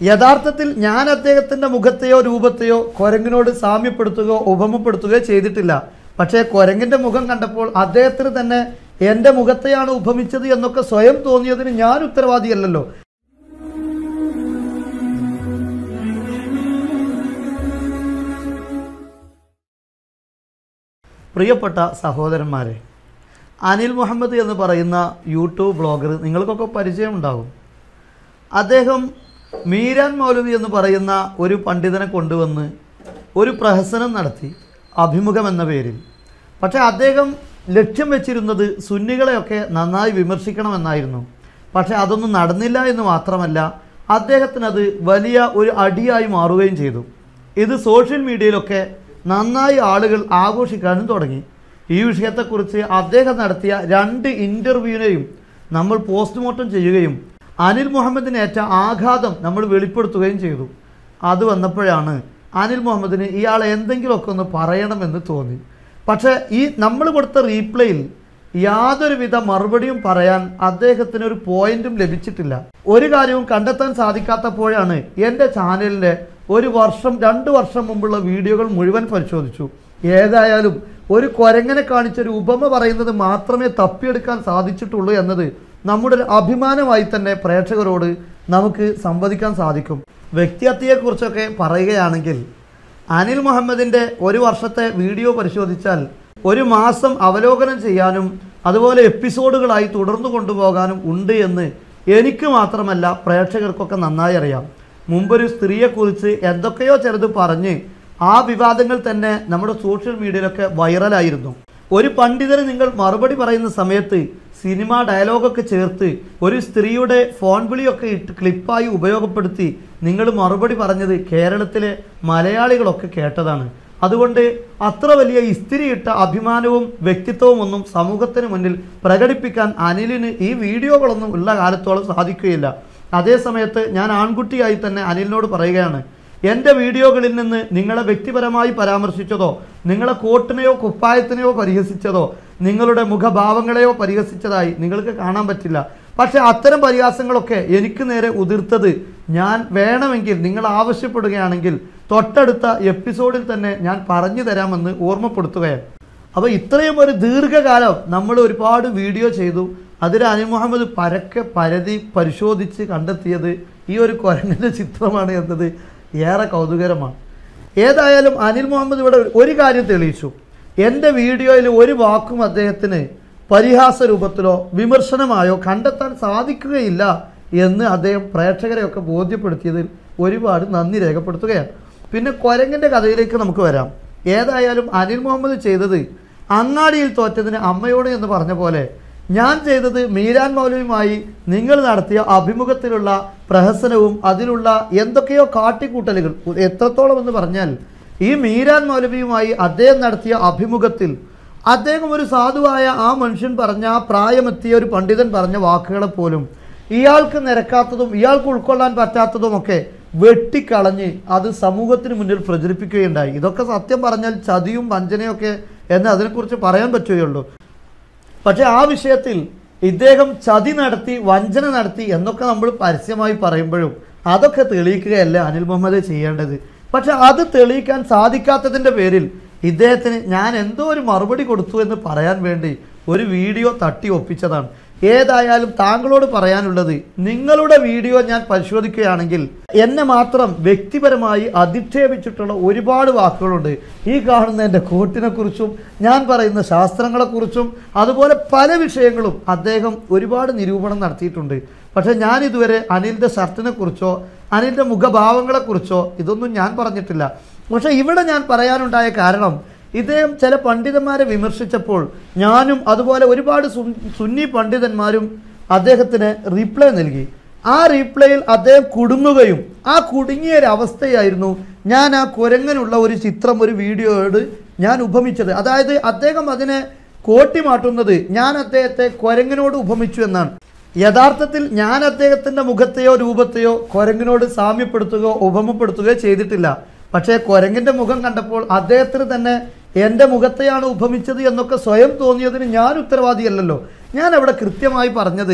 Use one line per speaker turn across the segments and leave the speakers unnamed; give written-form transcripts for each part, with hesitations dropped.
യഥാർത്ഥത്തിൽ ഞാൻ അദ്ദേഹത്തിൻ്റെ മുഖത്തെയോ രൂപത്തെയോ കുരങ്ങിനോട് സാമ്യപ്പെടുത്തുകയോ ഉപമപ്പെടുത്തുകയോ ചെയ്തിട്ടില്ല. പക്ഷേ കുരങ്ങിൻ്റെ മുഖം കണ്ടപ്പോൾ അദ്ദേഹത്തിന് തന്നെ എൻ്റെ മുഖത്തെയാണ് ഉപമിച്ചത് എന്നൊക്കെ സ്വയം തോന്നിയതിന് ഞാൻ ഉത്തരവാദിയല്ലല്ലോ. പ്രിയപ്പെട്ട സഹോദരന്മാരെ, അനിൽ മുഹമ്മദ് എന്ന് പറയുന്ന യൂട്യൂബ് ബ്ലോഗർ നിങ്ങൾക്കൊക്കെ പരിചയമുണ്ടാകും. അദ്ദേഹം മീരാൻ മൗലവി എന്ന് പറയുന്ന ഒരു പണ്ഡിതനെ കൊണ്ടുവന്ന് ഒരു പ്രഹസനം നടത്തി, അഭിമുഖം എന്ന പേരിൽ. പക്ഷേ അദ്ദേഹം ലക്ഷ്യം വെച്ചിരുന്നത് സുന്നികളെയൊക്കെ നന്നായി വിമർശിക്കണമെന്നായിരുന്നു. പക്ഷേ അതൊന്നും നടന്നില്ല എന്ന് മാത്രമല്ല, അദ്ദേഹത്തിനത് വലിയ ഒരു അടിയായി മാറുകയും ചെയ്തു. ഇത് സോഷ്യൽ മീഡിയയിലൊക്കെ നന്നായി ആളുകൾ ആഘോഷിക്കാനും തുടങ്ങി. ഈ വിഷയത്തെക്കുറിച്ച് അദ്ദേഹം നടത്തിയ 2 ഇൻ്റർവ്യൂവിനെയും നമ്മൾ പോസ്റ്റ്മോർട്ടം ചെയ്യുകയും അനിൽ മുഹമ്മദിനേറ്റ ആഘാതം നമ്മൾ വെളിപ്പെടുത്തുകയും ചെയ്തു. അത് വന്നപ്പോഴാണ് അനിൽ മുഹമ്മദിന് ഇയാളെ എന്തെങ്കിലുമൊക്കെ ഒന്ന് പറയണമെന്ന് തോന്നി. പക്ഷേ ഈ നമ്മൾ കൊടുത്ത റീപ്ലേയിൽ യാതൊരുവിധ മറുപടിയും പറയാൻ അദ്ദേഹത്തിന് ഒരു പോയിന്റും ലഭിച്ചിട്ടില്ല. ഒരു കാര്യവും കണ്ടെത്താൻ സാധിക്കാത്തപ്പോഴാണ് എൻ്റെ ചാനലിലെ 1 വർഷം 2 വർഷം മുമ്പുള്ള വീഡിയോകൾ മുഴുവൻ പരിശോധിച്ചു. ഏതായാലും ഒരു കുരങ്ങനെ കാണിച്ചൊരു ഉപമ പറയുന്നത് മാത്രമേ തപ്പിയെടുക്കാൻ സാധിച്ചിട്ടുള്ളൂ എന്നത് നമ്മുടെ ഒരു അഭിമാനമായി തന്നെ പ്രേക്ഷകരോട് നമുക്ക് സംവദിക്കാൻ സാധിക്കും. വ്യക്തിഹത്യയെക്കുറിച്ചൊക്കെ പറയുകയാണെങ്കിൽ അനിൽ മുഹമ്മദിൻ്റെ 1 വർഷത്തെ വീഡിയോ പരിശോധിച്ചാൽ 1 മാസം അവലോകനം ചെയ്യാനും അതുപോലെ എപ്പിസോഡുകളായി തുടർന്നു കൊണ്ടുപോകാനും ഉണ്ട് എന്ന് എനിക്ക് മാത്രമല്ല പ്രേക്ഷകർക്കൊക്കെ നന്നായി അറിയാം. മുമ്പൊരു സ്ത്രീയെക്കുറിച്ച് എന്തൊക്കെയോ ചിലത് പറഞ്ഞ് ആ വിവാദങ്ങൾ തന്നെ നമ്മുടെ സോഷ്യൽ മീഡിയയിലൊക്കെ വൈറലായിരുന്നു. ഒരു പണ്ഡിതന് നിങ്ങൾ മറുപടി പറയുന്ന സമയത്ത് സിനിമ ഡയലോഗൊക്കെ ചേർത്ത് ഒരു സ്ത്രീയുടെ ഫോൺ വിളിയൊക്കെ ഇട്ട് ക്ലിപ്പായി ഉപയോഗപ്പെടുത്തി നിങ്ങൾ മറുപടി പറഞ്ഞത് കേരളത്തിലെ മലയാളികളൊക്കെ കേട്ടതാണ്. അതുകൊണ്ട് അത്ര വലിയ ഇസ്തിരിയിട്ട അഭിമാനവും വ്യക്തിത്വവും ഒന്നും സമൂഹത്തിന് മുന്നിൽ പ്രകടിപ്പിക്കാൻ അനിലിന് ഈ വീഡിയോകളൊന്നും ഉള്ള കാലത്തോളം സാധിക്കുകയില്ല. അതേ സമയത്ത് ഞാൻ ആൺകുട്ടിയായി തന്നെ അനിലിനോട് പറയുകയാണ്, എൻ്റെ വീഡിയോകളിൽ നിന്ന് നിങ്ങളെ വ്യക്തിപരമായി പരാമർശിച്ചതോ നിങ്ങളെ കോട്ടിനെയോ കുപ്പായത്തിനെയോ പരിഹസിച്ചതോ നിങ്ങളുടെ മുഖഭാവങ്ങളെയോ പരിഹസിച്ചതായി നിങ്ങൾക്ക് കാണാൻ പറ്റില്ല. പക്ഷേ അത്തരം പരിഹാസങ്ങളൊക്കെ എനിക്ക് നേരെ ഉതിർത്തത് ഞാൻ വേണമെങ്കിൽ നിങ്ങൾ ആവശ്യപ്പെടുകയാണെങ്കിൽ തൊട്ടടുത്ത എപ്പിസോഡിൽ തന്നെ ഞാൻ പറഞ്ഞു തരാമെന്ന് ഓർമ്മപ്പെടുത്തുകയാണ്. അപ്പോൾ ഇത്രയും ഒരു ദീർഘകാലം നമ്മൾ ഒരുപാട് വീഡിയോ ചെയ്തു. അതിൽ അനിൽ മുഹമ്മദ് പരതി പരിശോധിച്ച് കണ്ടെത്തിയത് ഈ ഒരു കുരങ്ങിൻ്റെ ചിത്രമാണ് എന്നത് ഏറെ കൗതുകരമാണ്. ഏതായാലും അനിൽ മുഹമ്മദ് ഇവിടെ ഒരു കാര്യം തെളിയിച്ചു. എൻ്റെ വീഡിയോയിൽ ഒരു വാക്കും അദ്ദേഹത്തിന് പരിഹാസ രൂപത്തിലോ വിമർശനമായോ കണ്ടെത്താൻ സാധിക്കുകയില്ല എന്ന് അദ്ദേഹം പ്രേക്ഷകരെയൊക്കെ ബോധ്യപ്പെടുത്തിയതിൽ ഒരുപാട് നന്ദി രേഖപ്പെടുത്തുകയാണ്. പിന്നെ കുരങ്ങിൻ്റെ കഥയിലേക്ക് നമുക്ക് വരാം. ഏതായാലും അനിൽ മുഹമ്മദ് ചെയ്തത് അങ്ങാടിയിൽ തോറ്റതിന് അമ്മയോട് എന്ന് പറഞ്ഞ പോലെ ഞാൻ ചെയ്തത് മീരാൻ മൗലവിയുമായി നിങ്ങൾ നടത്തിയ അഭിമുഖത്തിലുള്ള പ്രഹസനവും അതിലുള്ള എന്തൊക്കെയോ കാട്ടിക്കൂട്ടലുകൾ. എത്രത്തോളം എന്ന് പറഞ്ഞാൽ ഈ മീരാൻ മൗലവിയുമായി അദ്ദേഹം നടത്തിയ അഭിമുഖത്തിൽ അദ്ദേഹം ഒരു സാധുവായ ആ മനുഷ്യൻ പറഞ്ഞ ആ പ്രായമെത്തിയ ഒരു പണ്ഡിതൻ പറഞ്ഞ വാക്കുകളെ പോലും ഇയാൾക്ക് നിരക്കാത്തതും ഇയാൾക്ക് ഉൾക്കൊള്ളാൻ പറ്റാത്തതുമൊക്കെ വെട്ടിക്കളഞ്ഞ് അത് സമൂഹത്തിന് മുന്നിൽ പ്രചരിപ്പിക്കുകയുണ്ടായി. ഇതൊക്കെ സത്യം പറഞ്ഞാൽ ചതിയും വഞ്ചനയൊക്കെ എന്ന് അതിനെക്കുറിച്ച് പറയാൻ പറ്റുകയുള്ളൂ. പക്ഷേ ആ വിഷയത്തിൽ ഇദ്ദേഹം ചതി നടത്തി വഞ്ചന നടത്തി എന്നൊക്കെ നമ്മൾ പരസ്യമായി പറയുമ്പോഴും അതൊക്കെ തെളിയിക്കുകയല്ല അനിൽ മുഹമ്മദ് ചെയ്യേണ്ടത്. പക്ഷെ അത് തെളിയിക്കാൻ സാധിക്കാത്തതിൻ്റെ പേരിൽ ഇദ്ദേഹത്തിന് ഞാൻ എന്തോ ഒരു മറുപടി കൊടുത്തു എന്ന് പറയാൻ വേണ്ടി ഒരു വീഡിയോ തട്ടി ഒപ്പിച്ചതാണ്. ഏതായാലും താങ്കളോട് പറയാനുള്ളത്, നിങ്ങളുടെ വീഡിയോ ഞാൻ പരിശോധിക്കുകയാണെങ്കിൽ എന്നെ മാത്രം വ്യക്തിപരമായി അധിക്ഷേപിച്ചിട്ടുള്ള ഒരുപാട് വാക്കുകളുണ്ട്. ഈ കാണുന്ന എൻ്റെ കോട്ടിനെക്കുറിച്ചും ഞാൻ പറയുന്ന ശാസ്ത്രങ്ങളെക്കുറിച്ചും അതുപോലെ പല വിഷയങ്ങളും അദ്ദേഹം ഒരുപാട് നിരൂപണം നടത്തിയിട്ടുണ്ട്. പക്ഷേ ഞാനിതുവരെ അനിലിൻ്റെ ഷർട്ടിനെക്കുറിച്ചോ അനിലിൻ്റെ മുഖഭാവങ്ങളെക്കുറിച്ചോ ഇതൊന്നും ഞാൻ പറഞ്ഞിട്ടില്ല. പക്ഷേ ഇവിടെ ഞാൻ പറയാനുണ്ടായ കാരണം, ഇദ്ദേഹം ചില പണ്ഡിതന്മാരെ വിമർശിച്ചപ്പോൾ ഞാനും അതുപോലെ ഒരുപാട് സുന്നി പണ്ഡിതന്മാരും അദ്ദേഹത്തിന് റീപ്ലൈ നൽകി. ആ റീപ്ലൈയിൽ അദ്ദേഹം കുടുങ്ങുകയും ആ കുടുങ്ങിയൊരവസ്ഥയായിരുന്നു ഞാൻ ആ കുരങ്ങനുള്ള ഒരു ചിത്രം ഒരു വീഡിയോയോട് ഞാൻ ഉപമിച്ചത്. അതായത് അദ്ദേഹം അതിനെ കോട്ടിമാട്ടുന്നത് ഞാൻ അദ്ദേഹത്തെ കുരങ്ങിനോട് ഉപമിച്ചു എന്നാണ്. യഥാർത്ഥത്തിൽ ഞാൻ അദ്ദേഹത്തിൻ്റെ മുഖത്തെയോ രൂപത്തെയോ കുരങ്ങിനോട് സാമ്യപ്പെടുത്തുകയോ ഉപമപ്പെടുത്തുകയോ ചെയ്തിട്ടില്ല. പക്ഷേ കുരങ്ങിൻ്റെ മുഖം കണ്ടപ്പോൾ അദ്ദേഹത്തിന് തന്നെ എൻ്റെ മുഖത്തെയാണ് ഉപമിച്ചത് എന്നൊക്കെ സ്വയം തോന്നിയതിന് ഞാൻ ഉത്തരവാദിയല്ലല്ലോ. ഞാൻ അവിടെ കൃത്യമായി പറഞ്ഞത്,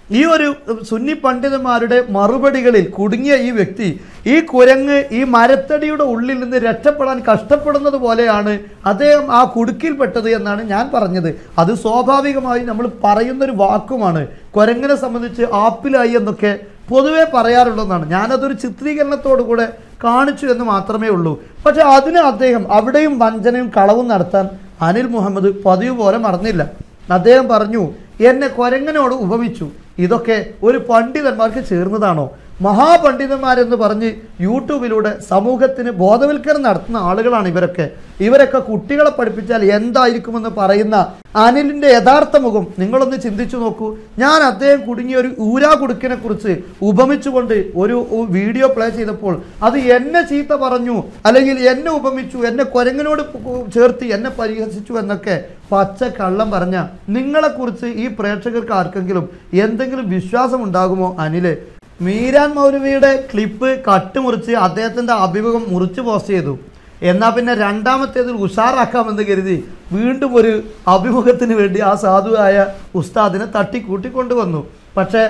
ഈ ഒരു സുന്നി പണ്ഡിതന്മാരുടെ മറുപടികളിൽ കുടുങ്ങിയ ഈ വ്യക്തി, ഈ കുരങ്ങ് ഈ മരത്തടിയുടെ ഉള്ളിൽ നിന്ന് രക്ഷപ്പെടാൻ കഷ്ടപ്പെടുന്നത് പോലെയാണ് അദ്ദേഹം ആ കുടുക്കിൽപ്പെട്ടത് എന്നാണ് ഞാൻ പറഞ്ഞത്. അത് സ്വാഭാവികമായി നമ്മൾ പറയുന്നൊരു വാക്കുമാണ്. കുരങ്ങിനെ സംബന്ധിച്ച് ആപ്പിലായി എന്നൊക്കെ പൊതുവെ പറയാറുള്ളതാണ്. ഞാനതൊരു ചിത്രീകരണത്തോടു കൂടെ കാണിച്ചു എന്ന് മാത്രമേ ഉള്ളൂ. പക്ഷെ അതിന് അദ്ദേഹം അവിടെയും വഞ്ചനയും കളവും നടത്താൻ അനിൽ മുഹമ്മദ് പതിവ് പോലെ മറന്നില്ല. അദ്ദേഹം പറഞ്ഞു, എന്നെ കുരങ്ങനോട് ഉപമിച്ചു. ഇതൊക്കെ ഒരു പണ്ഡിതന്മാർക്ക് ചേർന്നതാണോ? മഹാപണ്ഡിതന്മാരെന്ന് പറഞ്ഞ് യൂട്യൂബിലൂടെ സമൂഹത്തിന് ബോധവൽക്കരണം നടത്തുന്ന ആളുകളാണ് ഇവരൊക്കെ കുട്ടികളെ പഠിപ്പിച്ചാൽ എന്തായിരിക്കുമെന്ന് പറയുന്ന അനിലിൻ്റെ യഥാർത്ഥ മുഖം നിങ്ങളൊന്ന് ചിന്തിച്ചു നോക്കൂ. ഞാൻ അദ്ദേഹം കുടുങ്ങിയ ഒരു ഊരാ കുടുക്കിനെ കുറിച്ച് ഉപമിച്ചുകൊണ്ട് ഒരു വീഡിയോ പ്ലേ ചെയ്തപ്പോൾ അത് എന്നെ ചീത്ത പറഞ്ഞു, അല്ലെങ്കിൽ എന്നെ ഉപമിച്ചു, എന്നെ കുരങ്ങനോട് ചേർത്ത് എന്നെ പരിഹസിച്ചു എന്നൊക്കെ പച്ച കള്ളം പറഞ്ഞ നിങ്ങളെക്കുറിച്ച് ഈ പ്രേക്ഷകർക്ക് ആർക്കെങ്കിലും എന്തെങ്കിലും വിശ്വാസം ഉണ്ടാകുമോ? അനില് മീരാൻ മൗലവിയുടെ ക്ലിപ്പ് കട്ടുമുറിച്ച് അദ്ദേഹത്തിൻ്റെ അഭിമുഖം മുറിച്ച് പോസ്റ്റ് ചെയ്തു. എന്നാൽ പിന്നെ രണ്ടാമത്തേതിൽ ഉഷാറാക്കാമെന്ന് കരുതി വീണ്ടും ഒരു അഭിമുഖത്തിന് വേണ്ടി ആ സാധുവായ ഉസ്താദിനെ തട്ടിക്കൂട്ടിക്കൊണ്ടുവന്നു. പക്ഷേ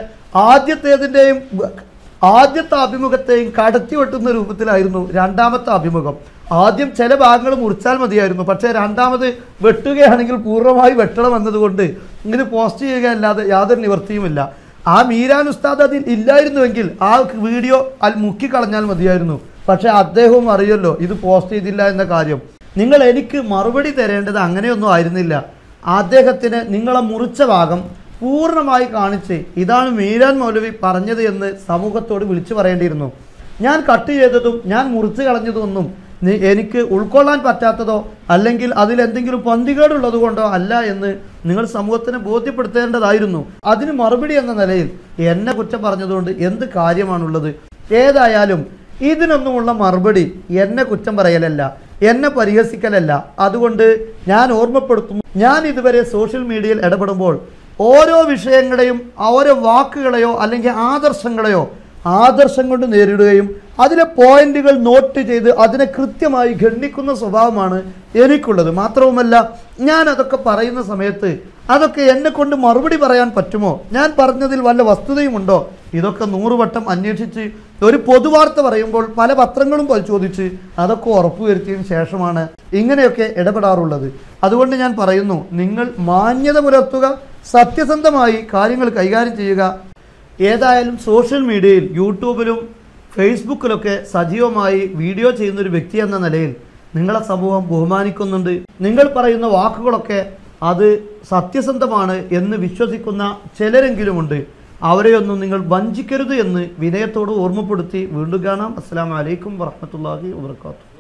ആദ്യത്തെ അഭിമുഖത്തെയും കടത്തി വെട്ടുന്ന രൂപത്തിലായിരുന്നു രണ്ടാമത്തെ അഭിമുഖം. ആദ്യം ചില ഭാഗങ്ങൾ മുറിച്ചാൽ മതിയായിരുന്നു, പക്ഷേ രണ്ടാമത് വെട്ടുകയാണെങ്കിൽ പൂർണ്ണമായി വെട്ടണം എന്നതുകൊണ്ട് ഇത് പോസ്റ്റ് ചെയ്യുകയല്ലാതെ യാതൊരു നിവൃത്തിയുമില്ല. ആ മീരാൻ ഉസ്താദ് അതിൽ ഇല്ലായിരുന്നുവെങ്കിൽ ആ വീഡിയോ മുക്കിക്കളഞ്ഞാൽ മതിയായിരുന്നു. പക്ഷെ അദ്ദേഹവും അറിയല്ലോ ഇത് പോസ്റ്റ് ചെയ്തില്ല എന്ന കാര്യം. നിങ്ങൾ എനിക്ക് മറുപടി തരേണ്ടത് അങ്ങനെയൊന്നും ആയിരുന്നില്ല. അദ്ദേഹത്തിന് നിങ്ങളെ മുറിച്ച ഭാഗം പൂർണ്ണമായി കാണിച്ച് ഇതാണ് മീരാൻ മൗലവി പറഞ്ഞത് എന്ന് സമൂഹത്തോട് വിളിച്ചു പറയേണ്ടിയിരുന്നു. ഞാൻ കട്ട് ചെയ്തതും ഞാൻ മുറിച്ച് കളഞ്ഞതൊന്നും എനിക്ക് ഉൾക്കൊള്ളാൻ പറ്റാത്തതോ അല്ലെങ്കിൽ അതിലെന്തെങ്കിലും പന്തികേടുള്ളത് കൊണ്ടോ അല്ല എന്ന് നിങ്ങൾ സമൂഹത്തിനെ ബോധ്യപ്പെടുത്തേണ്ടതായിരുന്നു. അതിന് മറുപടി എന്ന നിലയിൽ എന്നെ കുറ്റം പറഞ്ഞതുകൊണ്ട് എന്ത് കാര്യമാണുള്ളത്? ഏതായാലും ഇതിനൊന്നുമുള്ള മറുപടി എന്നെ കുറ്റം പറയലല്ല, എന്നെ പരിഹസിക്കലല്ല. അതുകൊണ്ട് ഞാൻ ഓർമ്മപ്പെടുത്തുന്നു, ഞാൻ ഇതുവരെ സോഷ്യൽ മീഡിയയിൽ ഇടപെടുമ്പോൾ ഓരോ വിഷയങ്ങളെയും ഓരോ വാക്കുകളെയോ അല്ലെങ്കിൽ ആദർശം കൊണ്ട് നേരിടുകയും അതിലെ പോയിന്റുകൾ നോട്ട് ചെയ്ത് അതിനെ കൃത്യമായി ഗണ്ണിക്കുന്ന സ്വഭാവമാണ് എനിക്കുള്ളത്. മാത്രവുമല്ല, ഞാൻ അതൊക്കെ പറയുന്ന സമയത്ത് അതൊക്കെ എന്നെ കൊണ്ട് മറുപടി പറയാൻ പറ്റുമോ, ഞാൻ പറഞ്ഞതിൽ വല്ല വസ്തുതയുമുണ്ടോ, ഇതൊക്കെ 100 വട്ടം അന്വേഷിച്ച് ഒരു പൊതുവാർത്ത പറയുമ്പോൾ പല പത്രങ്ങളും പരിശോധിച്ച് അതൊക്കെ ഉറപ്പുവരുത്തിയതിനു ശേഷമാണ് ഇങ്ങനെയൊക്കെ ഇടപെടാറുള്ളത്. അതുകൊണ്ട് ഞാൻ പറയുന്നു, നിങ്ങൾ മാന്യത പുലർത്തുക, സത്യസന്ധമായി കാര്യങ്ങൾ കൈകാര്യം ചെയ്യുക. ഏതായാലും സോഷ്യൽ മീഡിയയിൽ യൂട്യൂബിലും ഫേസ്ബുക്കിലൊക്കെ സജീവമായി വീഡിയോ ചെയ്യുന്നൊരു വ്യക്തി എന്ന നിലയിൽ നിങ്ങളെ സമൂഹം ബഹുമാനിക്കുന്നുണ്ട്. നിങ്ങൾ പറയുന്ന വാക്കുകളൊക്കെ അത് സത്യസന്ധമാണ് എന്ന് വിശ്വസിക്കുന്ന ചിലരെങ്കിലുമുണ്ട്. അവരെയൊന്നും നിങ്ങൾ വഞ്ചിക്കരുത് എന്ന് വിനയത്തോട് ഓർമ്മപ്പെടുത്തി വീണ്ടും കാണാം. അസ്സലാമു അലൈക്കും വറഹ്മത്തുള്ളാഹി വബറകാതുഹു.